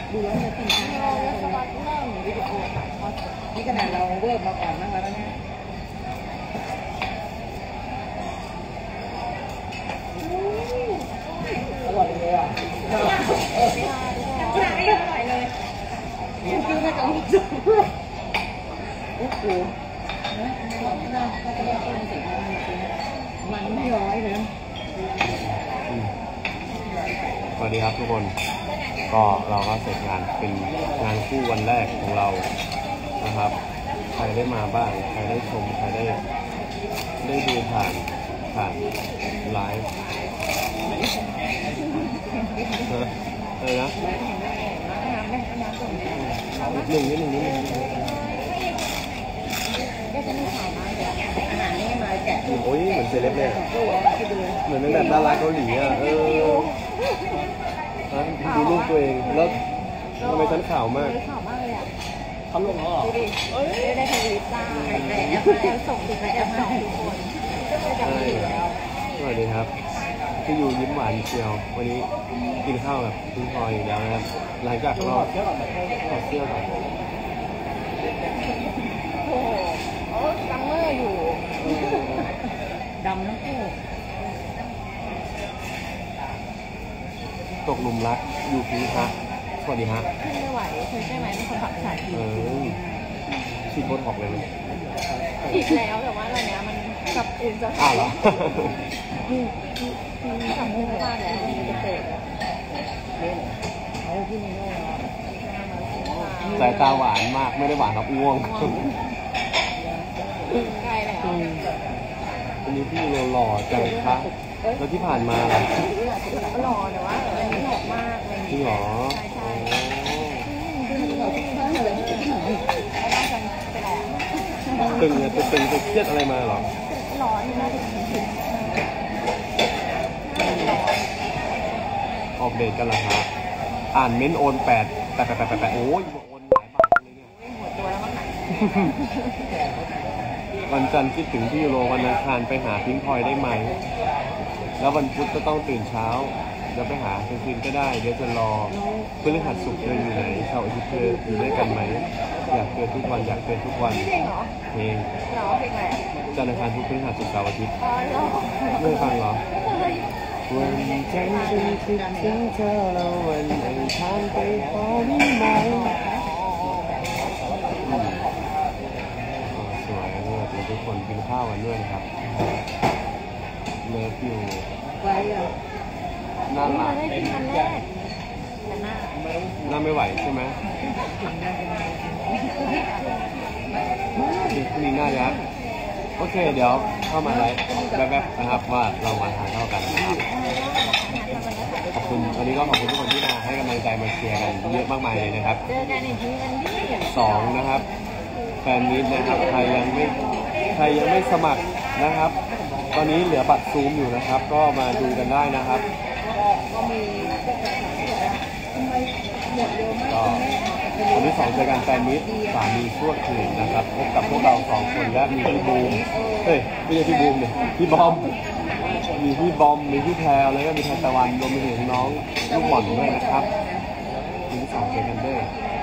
ดูแล้วจะตื่นเต้นเราสบายเริ่มวิดีโอถ่ายทอดนี่ขนาดเราเวิร์กมาก่อนนั่งแล้วเนี่ยอร่อยเลยอ่ะอร่อยเลยกินไม่ต้องจุ๊บโอ้โหนะน่าก็จะได้ต้นเสร็จมันไม่ร้อยเลยสวัสดีครับทุกคนก็เราก็เสร็จงานเป็นงานคู่วันแรกของเรานะครับใครได้มาบ้างใครได้ชมใครได้ดูผ่านไลฟ์นะนิดหนึ่งก็จะมีข่าวมาแบบอาหารนี่มาแกะโอ้ยเหมือนเซเลบเลยเหมือนเป็นแบบดาราเกาหลีอ่ะดูรูปตัวเองแล้วทำไมฉันข่าวมากข่าวมากเลยอ่ะเขาลงแล้วหรอดูดิได้ทวีตได้แอบส่งถึงแอบส่งทุกคนใช่สวัสดีครับที่อยู่ยิ้มหวานเชียววันนี้กินข้าวกับคุณพลอยอีกแล้วนะครับหลังจากเราถอดเสื้อก่อนโอ้โหซัมเมอร์อยู่ดำทั้งคู่ตกหลุมรักอยู่พีฮะสวัสดีฮะขึ้นไม่ไหวเคยใช่ไหมเป็นคนขับสายฉีดโบท็อกเลยฉีดแล้วแต่ว่าตอนนี้มันกับอื่นจะถ่ายเหรอทำเรื่องบ้านแล้วมันจะเปิดเอาพี่นิโน่สายตาหวานมากไม่ได้หวานครับง่วงใกล้แล้ววันนี้พี่หล่อใจคะแล้วที่ผ่านมาล่ะหล่อแต่ว่าอันนี้หล่อมากเลยจริงเหรอใช่ตึงจะเครียดอะไรมาหรอร้อนนะออกเดทกันเหรอฮะอ่านเม้นโอน8โอ้ยโอนหลายบาทเลยเนี่ยหัวตัวแล้วมั้งวันจันทร์คิดถึงพี่ยูโรวันอังคารไปหาพิงพลอยได้ไหมแล้ววันพุธก็ต้องตื่นเช้าเดี๋ยวไปหากลางคืนก็ได้เดี๋ยวจะรอพฤหัสศุกร์เธออยู่ไหนเสาร์อาทิตย์เธออยู่ด้วยกันไหมอยากเจอทุกวันอยากเจอทุกวันเพลงจันทร์อังคารพุธพฤหัสศุกร์เสาร์อาทิตย์ไม่ฟังเหรอวันจันทร์ฉันคิดถึงเธอแล้ววันอังคารไปหาได้ไหมสวยเลยทุกคนกินข้าวกันด้วยนะครับเลิฟอยู่น่ารักน่าไม่ไหวใช่ไหมนี่น่ารักโอเคเดี๋ยวเข้ามาไลฟ์แวบๆนะครับว่าเรามาทานข้าวกันนะครับขอบคุณวันนี้ก็ขอบคุณทุกคนที่มาให้กำลังใจมาเชียร์กันเยอะมากมายเลยนะครับเจอกันอีกทีวันที่ 2นะครับแฟนมิตรนะครับใครยังไม่สมัครนะครับตอนนี้เหลือบัตรซูมอยู่นะครับก็มาดูกันได้นะครับก็วันที่2เจอกันแฟนมิตรสามีชั่วคืนนะครับพบกับพวกเรา2คนและมีพี่บูมไม่ใช่พี่บูมเนี่ยพี่บอมมีพี่บอมมีพี่แพรวแล้วก็มีแทนตะวันรวมไปถึงน้องลูกหม่อนด้วยนะครับวันที่2เจอกันด้วย